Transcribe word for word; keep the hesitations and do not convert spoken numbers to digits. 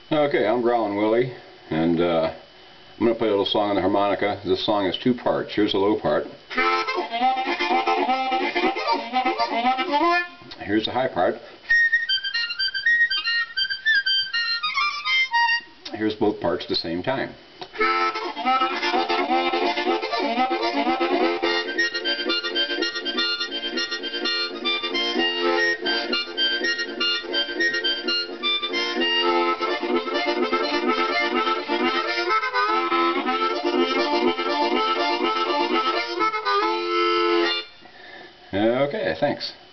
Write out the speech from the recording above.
Okay, I'm Growlin Willie, and uh, I'm going to play a little song on the harmonica. This song has two parts. Here's the low part. Here's the high part. Here's both parts at the same time. Okay, thanks.